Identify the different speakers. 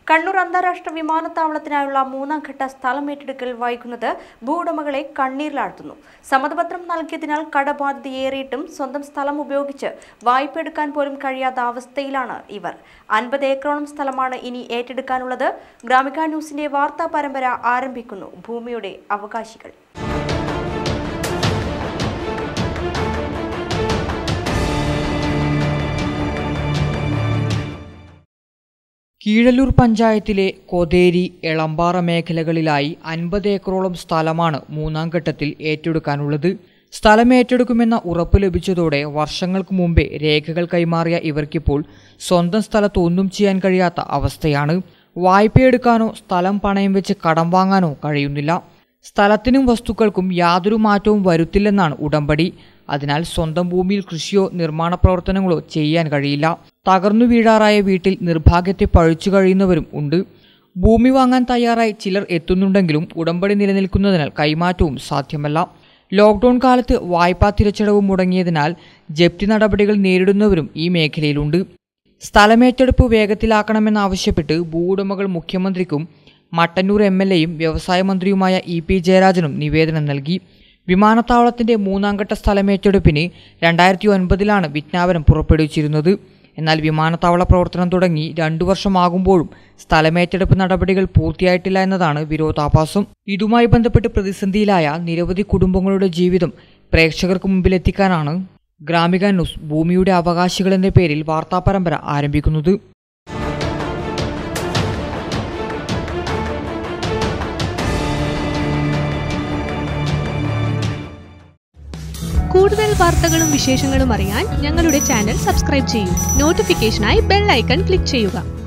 Speaker 1: കണ്ണൂർ അന്താരാഷ്ട്ര വിമാനത്താവളത്തിനായുള്ള മൂന്നാം ഘട്ട സ്ഥലം ഏറ്റെടുക്കൽ വൈകുന്നത് ഭൂവുടമകളെ കണ്ണീരിലാഴ്ത്തുന്നു. സമ്മതപത്രം നൽകിയതിനാൽ കടബാധ്യതയേറിയിട്ടും സ്വന്തം സ്ഥലം ഉപയോഗിച്ച് വായ്പ എടുക്കാൻ പോലും കഴിയാത്ത അവസ്ഥയിലാണ് ഇവർ. 50 ഏക്കറോളം സ്ഥലമാണ് ഇനി ഏറ്റെടുക്കാനുള്ളത്. ഗ്രാമിക ന്യൂസിന്റെ വാർത്താ പരമ്പര ആരംഭിക്കുന്നു. ഭൂമിയുടെ അവകാശികൾ.
Speaker 2: കീഴല്ലൂർ പഞ്ചായത്തിലെ കൊതേരി, എളമ്പാറ മേഖലകളിലായി 50 ഏക്കറോളം സ്ഥലമാണ് മൂന്നാം ഘട്ടത്തിൽ ഏറ്റെടുക്കാനുള്ളത്. സ്ഥലം ഏറ്റെടുക്കുമെന്ന ഉറപ്പ് ലഭിച്ചതോടെ വർഷങ്ങൾക്ക് മുമ്പേ രേഖകൾ കൈമാറിയ ഇവർക്കിപ്പോൾ സ്വന്തം സ്ഥലത്ത് ഒന്നും ചെയ്യാൻ കഴിയാത്ത അവസ്ഥയാണ്. വായ്പയെടുക്കാനോ സ്ഥലം പണയം വെച്ച് കടം വാങ്ങാനോ കഴിയുന്നില്ല. സ്ഥലത്തിനും വസ്തുക്കൾക്കും യാതൊരു മാറ്റവും വരുത്തില്ലെന്നാണ് ഉടമ്പടി. അതിനാൽ സ്വന്തം ഭൂമിയിൽ കൃഷിയോ നിർമ്മാണ പ്രവർത്തനങ്ങളോ ചെയ്യാൻ കഴിയില്ല. തകർന്നു വീഴാറായ വീട്ടിൽ നിർഭാഗ്യത്തെ പഴിച്ചു കഴിയുന്നവരും ഉണ്ട്. ഭൂമി വാങ്ങാൻ തയ്യാറായി ചിലർ എത്തുന്നുണ്ടെങ്കിലും ഉടമ്പടി നിലനിൽക്കുന്നതിനാൽ കൈമാറ്റവും സാധ്യമല്ല. ലോക്ക്ഡൌൺ കാലത്ത് വായ്പാ തിരിച്ചടവ് മുടങ്ങിയതിനാൽ ജപ്തി നടപടികൾ നേരിടുന്നവരും ഈ മേഖലയിലുണ്ട്. സ്ഥലമേറ്റെടുപ്പ് വേഗത്തിലാക്കണമെന്നാവശ്യപ്പെട്ട് ഭൂവുടമകൾ മുഖ്യമന്ത്രിക്കും മട്ടന്നൂർ MLAയും വ്യവസായ മന്ത്രിയുമായ EP ജയരാജനും നിവേദനം നൽകി. വിമാനത്താവളത്തിന്റെ മൂന്നാം ഘട്ട സ്ഥലമേറ്റെടുപ്പിന് 2009 വിജ്ഞാപനം പുറപ്പെടുവിച്ചിരുന്നത്. എന്നാൽ വിമാനത്താവള പ്രവർത്തനം തുടങ്ങി 2 വർഷമാകുമ്പോഴും സ്ഥലമേറ്റെടുപ്പ് നടപടികൾ പൂർത്തിയായിട്ടില്ല എന്നതാണ് വിരോധാഭാസം. ഇതുമായി ബന്ധപ്പെട്ട് പ്രതിസന്ധിയിലായ നിരവധി കുടുംബങ്ങളുടെ ജീവിതം പ്രേക്ഷകർക്ക് മുമ്പിലെത്തിക്കാനാണ് ഗ്രാമിക ന്യൂസ് ഭൂമിയുടെ അവകാശികൾ എന്ന പേരിൽ വാർത്താ പരമ്പര ആരംഭിക്കുന്നത്.
Speaker 3: കൂടുതൽ വാർത്തകളും വിശേഷങ്ങളും അറിയാൻ ഞങ്ങളുടെ ചാനൽ സബ്സ്ക്രൈബ് ചെയ്യൂ. നോട്ടിഫിക്കേഷനായി ബെൽ ഐക്കൺ ക്ലിക്ക് ചെയ്യുക.